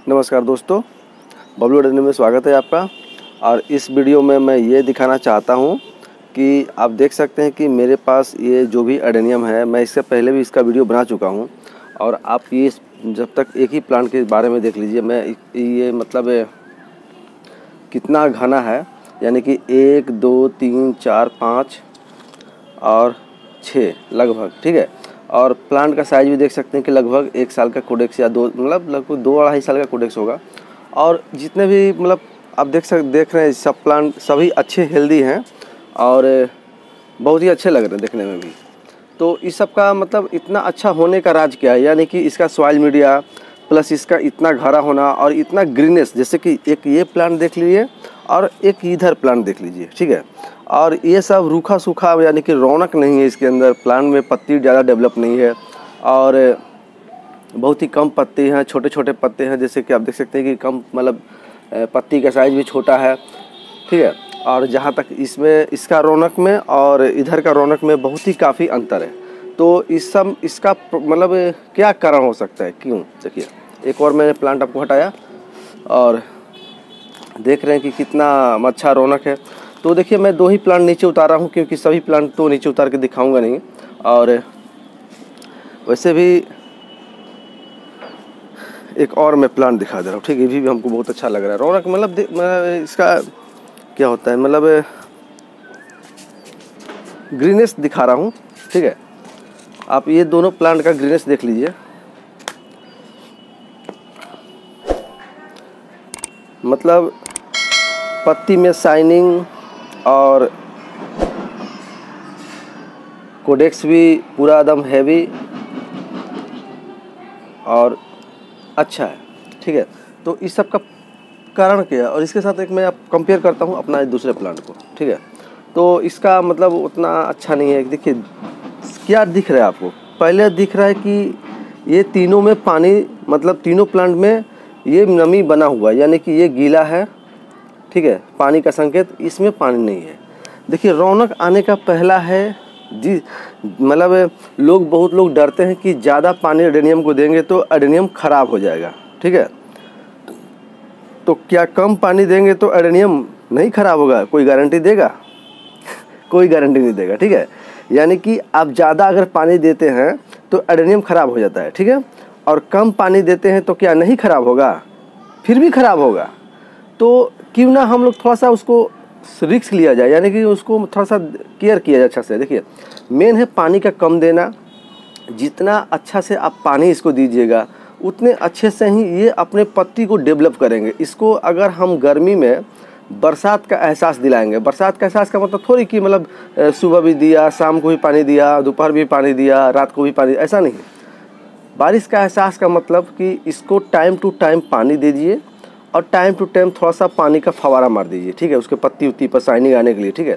नमस्कार दोस्तों, बबलू गार्डन में स्वागत है आपका। और इस वीडियो में मैं ये दिखाना चाहता हूँ कि आप देख सकते हैं कि मेरे पास ये जो भी एडेनियम है, मैं इससे पहले भी इसका वीडियो बना चुका हूँ। और आप ये जब तक एक ही प्लांट के बारे में देख लीजिए, मैं ये मतलब कितना घना है, यानी कि 1 2 3 4 5 और 6 लगभग, ठीक है। और प्लांट का साइज़ भी देख सकते हैं कि लगभग 1 साल का कोडेक्स या लगभग 2-2.5 साल का कोडेक्स होगा। और जितने भी मतलब आप देख रहे हैं, सब प्लांट सभी अच्छे हेल्दी हैं और बहुत ही अच्छे लग रहे हैं देखने में भी। तो इस सब का मतलब इतना अच्छा होने का राज क्या है, यानी कि इसका सॉइल मीडिया प्लस इसका इतना घरा होना और इतना ग्रीनेस। जैसे कि एक ये प्लांट देख लीजिए और एक इधर प्लांट देख लीजिए, ठीक है। और ये सब रूखा सूखा, यानी कि रौनक नहीं है इसके अंदर। प्लांट में पत्ती ज़्यादा डेवलप नहीं है और बहुत ही कम पत्ते हैं, छोटे छोटे पत्ते हैं। जैसे कि आप देख सकते हैं कि कम मतलब पत्ती का साइज़ भी छोटा है, ठीक है। और जहाँ तक इसमें इसका रौनक में और इधर का रौनक में बहुत ही काफ़ी अंतर है। तो इसका मतलब क्या कारण हो सकता है, क्यों? देखिए, एक और मैंने प्लांट आपको हटाया और देख रहे हैं कि कितना अच्छा रौनक है। तो देखिए, मैं 2 ही प्लांट नीचे उतारा हूँ, क्योंकि सभी प्लांट तो नीचे उतार के दिखाऊंगा नहीं। और वैसे भी एक और मैं प्लांट दिखा दे रहा हूँ, ठीक है। ये भी हमको बहुत अच्छा लग रहा है। रौनक मतलब इसका क्या होता है, मतलब ग्रीनेस दिखा रहा हूँ, ठीक है। आप ये दोनों प्लांट का ग्रीनेस देख लीजिए, मतलब पत्ती में शाइनिंग और कोडेक्स भी पूरा एकदम हैवी और अच्छा है, ठीक है। तो इस सब का कारण क्या है, और इसके साथ एक मैं आप कंपेयर करता हूँ अपना दूसरे प्लांट को, ठीक है। तो इसका मतलब उतना अच्छा नहीं है। देखिए क्या दिख रहा है आपको, पहले दिख रहा है कि ये तीनों में पानी, मतलब तीनों प्लांट में ये नमी बना हुआ है, यानी कि ये गीला है, ठीक है। पानी का संकेत, इसमें पानी नहीं है। देखिए, रौनक आने का पहला है जी, मतलब बहुत लोग डरते हैं कि ज़्यादा पानी एडेनियम को देंगे तो एडेनियम ख़राब हो जाएगा, ठीक है। तो क्या कम पानी देंगे तो एडेनियम नहीं ख़राब होगा? कोई गारंटी देगा? कोई गारंटी नहीं देगा, ठीक है। यानी कि आप ज़्यादा अगर पानी देते हैं तो एडेनियम ख़राब हो जाता है, ठीक है। और कम पानी देते हैं तो क्या नहीं ख़राब होगा? फिर भी ख़राब होगा। तो क्यों ना हम लोग थोड़ा सा उसको रिस्क लिया जाए, यानी कि उसको थोड़ा सा केयर किया जाए अच्छा से। देखिए, मेन है पानी का कम देना। जितना अच्छा से आप पानी इसको दीजिएगा, उतने अच्छे से ही ये अपने पत्ती को डेवलप करेंगे। इसको अगर हम गर्मी में बरसात का एहसास दिलाएंगे, बरसात का एहसास का मतलब थोड़ी कि मतलब सुबह भी दिया, शाम को भी पानी दिया, दोपहर भी पानी दिया, रात को भी पानी, ऐसा नहीं। बारिश का एहसास का मतलब कि इसको टाइम टू टाइम पानी दीजिए और टाइम टू टाइम थोड़ा सा पानी का फवारा मार दीजिए, ठीक है, उसके पत्ती उत्ती पर शाइनिंग आने के लिए, ठीक है।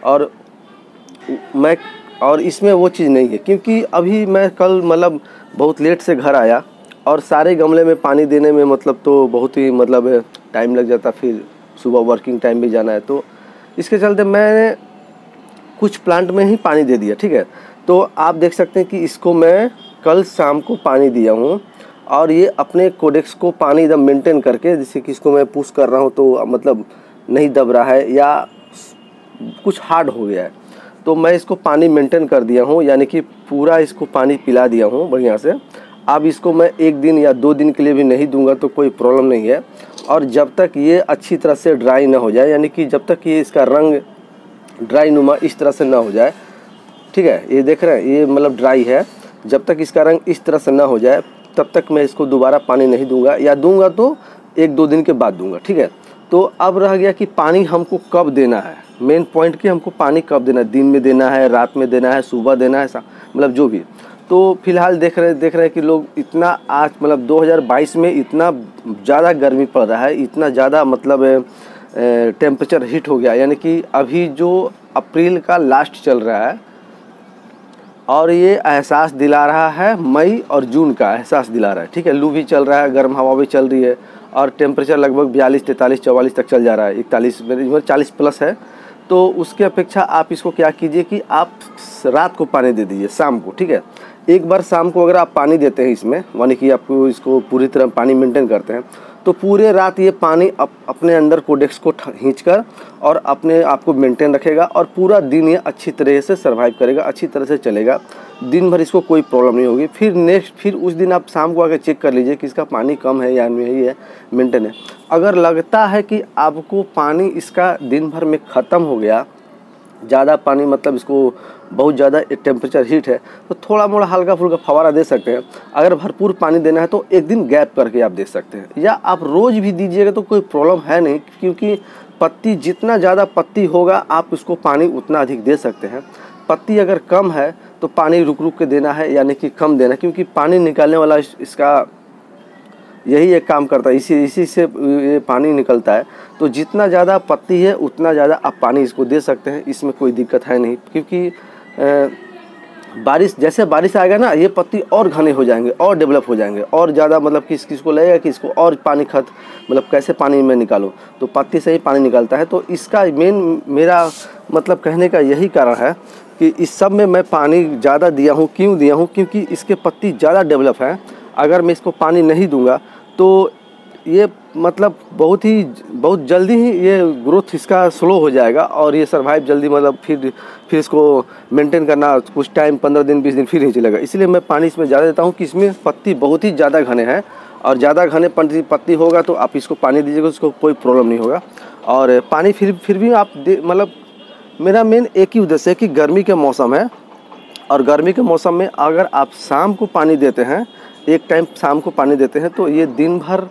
और इसमें वो चीज़ नहीं है, क्योंकि अभी मैं कल मतलब बहुत लेट से घर आया और सारे गमले में पानी देने में मतलब तो बहुत ही मतलब टाइम लग जाता, फिर सुबह वर्किंग टाइम भी जाना है। तो इसके चलते मैंने कुछ प्लांट में ही पानी दे दिया, ठीक है। तो आप देख सकते हैं कि इसको मैं कल शाम को पानी दिया हूँ और ये अपने कोडेक्स को पानी एकदम मेंटेन करके, जैसे कि इसको मैं पुश कर रहा हूँ तो मतलब नहीं दब रहा है या कुछ हार्ड हो गया है, तो मैं इसको पानी मेंटेन कर दिया हूँ, यानी कि पूरा इसको पानी पिला दिया हूँ बढ़िया से। अब इसको मैं 1 दिन या 2 दिन के लिए भी नहीं दूंगा तो कोई प्रॉब्लम नहीं है। और जब तक ये अच्छी तरह से ड्राई ना हो जाए, यानी कि जब तक ये इसका रंग ड्राई नुमा इस तरह से ना हो जाए, ठीक है, ये देख रहे हैं ये मतलब ड्राई है, जब तक इसका रंग इस तरह से ना हो जाए तब तक मैं इसको दोबारा पानी नहीं दूंगा, या दूंगा तो 1-2 दिन के बाद दूंगा, ठीक है। तो अब रह गया कि पानी हमको कब देना है, मेन पॉइंट कि हमको पानी कब देना है, दिन में देना है, रात में देना है, सुबह देना है, मतलब जो भी। तो फिलहाल देख रहे हैं कि लोग इतना आज मतलब 2022 में इतना ज़्यादा गर्मी पड़ रहा है, इतना ज़्यादा मतलब टेम्परेचर हीट हो गया, यानी कि अभी जो अप्रैल का लास्ट चल रहा है और ये एहसास दिला रहा है, मई और जून का एहसास दिला रहा है, ठीक है। लू भी चल रहा है, गर्म हवा भी चल रही है और टेम्परेचर लगभग 42, 43, 44 तक चल जा रहा है, 41 40 प्लस है। तो उसके अपेक्षा आप इसको क्या कीजिए कि आप रात को पानी दे दीजिए, शाम को, ठीक है। एक बार शाम को अगर आप पानी देते हैं इसमें, यानी कि आपको इसको पूरी तरह पानी मेंटेन करते हैं, तो पूरे रात ये पानी अपने अंदर कोडेक्स को खींचकर और अपने आप को मेंटेन रखेगा और पूरा दिन ये अच्छी तरह से सर्वाइव करेगा, अच्छी तरह से चलेगा, दिन भर इसको कोई प्रॉब्लम नहीं होगी। फिर उस दिन आप शाम को आकर चेक कर लीजिए कि इसका पानी कम है या नहीं है, मेंटेन है। अगर लगता है कि आपको पानी इसका दिन भर में ख़त्म हो गया, ज़्यादा पानी मतलब इसको बहुत ज़्यादा टेम्परेचर हीट है, तो थोड़ा मोड़ा हल्का फुल्का फवारा दे सकते हैं। अगर भरपूर पानी देना है तो एक दिन गैप करके आप दे सकते हैं, या आप रोज़ भी दीजिएगा तो कोई प्रॉब्लम है नहीं, क्योंकि पत्ती जितना ज़्यादा पत्ती होगा आप उसको पानी उतना अधिक दे सकते हैं। पत्ती अगर कम है तो पानी रुक रुक के देना है, यानी कि कम देना, क्योंकि पानी निकालने वाला इसका यही एक काम करता है, इसी से ये पानी निकलता है। तो जितना ज़्यादा पत्ती है उतना ज़्यादा आप पानी इसको दे सकते हैं, इसमें कोई दिक्कत है नहीं। क्योंकि जैसे बारिश आएगा ना, ये पत्ती और घने हो जाएंगे और डेवलप हो जाएंगे और ज़्यादा, मतलब किसको लगेगा कि इसको और पानी मतलब कैसे पानी में निकालूं, तो पत्ती से ही पानी निकलता है। तो इसका मेरा मतलब कहने का यही कारण है कि इस सब में मैं पानी ज़्यादा दिया हूँ। क्यों दिया हूँ? क्योंकि इसके पत्ती ज़्यादा डेवलप है। अगर मैं इसको पानी नहीं दूंगा तो ये मतलब बहुत जल्दी ही ये ग्रोथ इसका स्लो हो जाएगा और ये सर्वाइव जल्दी, मतलब फिर इसको मेंटेन करना कुछ टाइम 15 दिन 20 दिन फिर नहीं चलेगा। इसलिए मैं पानी इसमें ज़्यादा देता हूँ कि इसमें पत्ती बहुत ही ज़्यादा घने हैं, और ज़्यादा घने पत्ती होगा तो आप इसको पानी दीजिएगा, उसको कोई प्रॉब्लम नहीं होगा। और पानी फिर भी आप मतलब मेरा मेन एक ही उद्देश्य है कि गर्मी के मौसम है, और गर्मी के मौसम में अगर आप शाम को पानी देते हैं, एक टाइम शाम को पानी देते हैं, तो ये दिन भर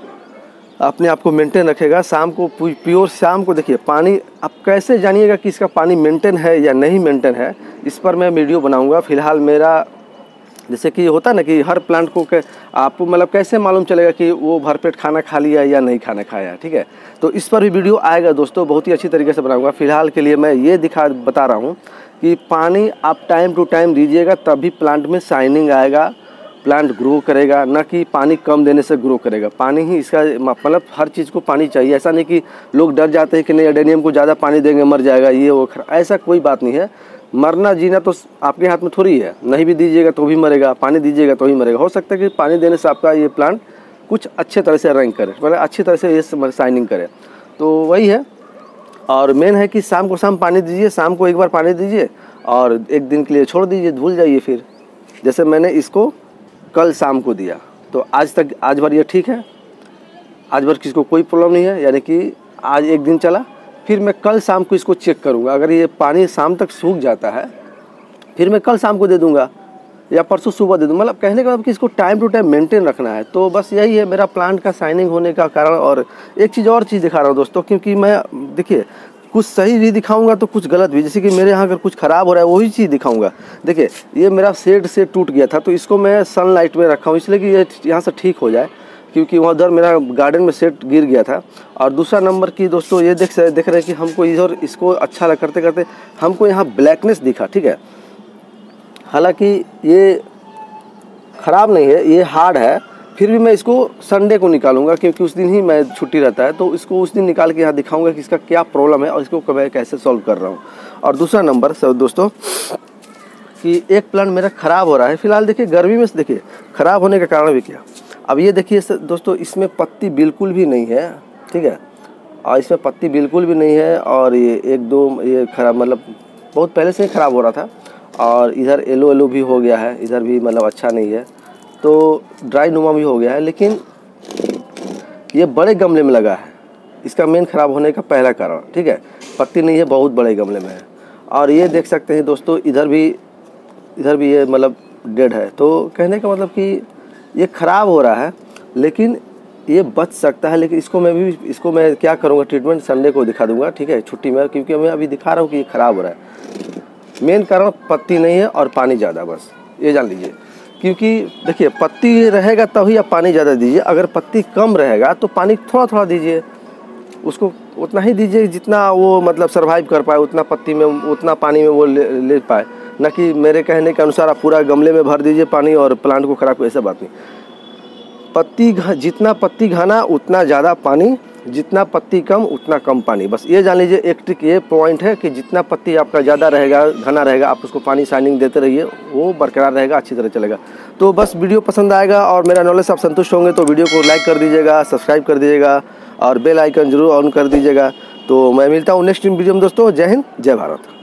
अपने आप को मेंटेन रखेगा। शाम को प्योर शाम को देखिए पानी, आप कैसे जानिएगा कि इसका पानी मेंटेन है या नहीं मेंटेन है, इस पर मैं वीडियो बनाऊंगा। फिलहाल मेरा जैसे कि होता ना कि हर प्लांट को आपको मतलब कैसे मालूम चलेगा कि वो भरपेट खाना खा लिया या नहीं खाना खाया, ठीक है। तो इस पर भी वीडियो आएगा दोस्तों, बहुत ही अच्छी तरीके से बनाऊंगा। फिलहाल के लिए मैं ये बता रहा हूँ कि पानी आप टाइम टू टाइम दीजिएगा, तभी प्लांट में शाइनिंग आएगा, प्लांट ग्रो करेगा, ना कि पानी कम देने से ग्रो करेगा। पानी ही इसका मतलब हर चीज़ को पानी चाहिए। ऐसा नहीं कि लोग डर जाते हैं कि नहीं एडेनियम को ज़्यादा पानी देंगे मर जाएगा, ये वो ऐसा कोई बात नहीं है। मरना जीना तो आपके हाथ में थोड़ी है, नहीं भी दीजिएगा तो भी मरेगा, पानी दीजिएगा तो ही मरेगा। हो सकता है कि पानी देने से आपका ये प्लांट कुछ अच्छे तरह से रैंक करे, मतलब अच्छी तरह से ये शाइनिंग करे। तो वही है। और मेन है कि शाम को पानी दीजिए, शाम को एक बार पानी दीजिए और एक दिन के लिए छोड़ दीजिए, भूल जाइए। फिर जैसे मैंने इसको कल शाम को दिया तो आज भर ये ठीक है, आज भर किसको कोई प्रॉब्लम नहीं है, यानी कि आज एक दिन चला। फिर मैं कल शाम को इसको चेक करूंगा, अगर ये पानी शाम तक सूख जाता है फिर मैं कल शाम को दे दूंगा या परसों सुबह दे दूँ। मतलब कहने का मतलब कि इसको टाइम टू टाइम मेंटेन रखना है। तो बस यही है मेरा प्लांट का शाइनिंग होने का कारण। और एक चीज़ दिखा रहा हूँ दोस्तों, क्योंकि मैं देखिए कुछ सही भी दिखाऊंगा तो कुछ गलत भी। जैसे कि मेरे यहाँ अगर कुछ ख़राब हो रहा है वही चीज़ दिखाऊंगा। देखिए ये मेरा शेड से टूट गया था, तो इसको मैं सनलाइट में रखा हूँ इसलिए कि ये यहाँ से ठीक हो जाए, क्योंकि वहाँ उधर मेरा गार्डन में सेट गिर गया था। और दूसरा नंबर की दोस्तों ये देख रहे हैं कि हमको इधर इसको अच्छा करते करते हमको यहाँ ब्लैकनेस दिखा, ठीक है। हालांकि ये ख़राब नहीं है, ये हार्ड है, फिर भी मैं इसको संडे को निकालूंगा क्योंकि उस दिन ही मैं छुट्टी रहता है। तो इसको उस दिन निकाल के यहाँ दिखाऊंगा कि इसका क्या प्रॉब्लम है और इसको मैं कैसे सॉल्व कर रहा हूँ। और दूसरा नंबर सब दोस्तों कि एक प्लांट मेरा ख़राब हो रहा है फिलहाल। देखिए गर्मी में देखिए ख़राब होने का कारण भी क्या। अब ये देखिए दोस्तों, इसमें पत्ती बिल्कुल भी नहीं है, ठीक है। और इसमें पत्ती बिल्कुल भी नहीं है, और ये एक दो ये ख़राब मतलब बहुत पहले से ही ख़राब हो रहा था। और इधर येलो भी हो गया है, इधर भी मतलब अच्छा नहीं है, तो ड्राई नुमा भी हो गया है। लेकिन ये बड़े गमले में लगा है, इसका मेन ख़राब होने का पहला कारण, ठीक है। पत्ती नहीं है, बहुत बड़े गमले में है। और ये देख सकते हैं दोस्तों, इधर भी ये मतलब डेड है। तो कहने का मतलब कि ये ख़राब हो रहा है लेकिन ये बच सकता है। लेकिन इसको मैं क्या करूँगा, ट्रीटमेंट संडे को दिखा दूँगा, ठीक है, छुट्टी में। क्योंकि मैं अभी दिखा रहा हूँ कि ये ख़राब हो रहा है। मेन कारण पत्ती नहीं है और पानी ज़्यादा, बस ये जान लीजिए। क्योंकि देखिए पत्ती रहेगा तभी आप पानी ज़्यादा दीजिए, अगर पत्ती कम रहेगा तो पानी थोड़ा थोड़ा दीजिए, उसको उतना ही दीजिए जितना वो मतलब सर्वाइव कर पाए, उतना पत्ती में उतना पानी में वो ले पाए। न कि मेरे कहने के अनुसार आप पूरा गमले में भर दीजिए पानी और प्लांट को खराब, ऐसा बात नहीं। जितना पत्ती घना उतना ज़्यादा पानी जितना पत्ती कम उतना कम पानी। बस ये जान लीजिए, एक ट्रिक ये पॉइंट है कि जितना पत्ती आपका ज़्यादा रहेगा, घना रहेगा, आप उसको पानी शाइनिंग देते रहिए, वो बरकरार रहेगा, अच्छी तरह चलेगा। तो बस वीडियो पसंद आएगा और मेरा नॉलेज से आप संतुष्ट होंगे तो वीडियो को लाइक कर दीजिएगा, सब्सक्राइब कर दीजिएगा और बेल आइकन जरूर ऑन कर दीजिएगा। तो मैं मिलता हूँ नेक्स्ट वीडियो में दोस्तों। जय हिंद, जय भारत।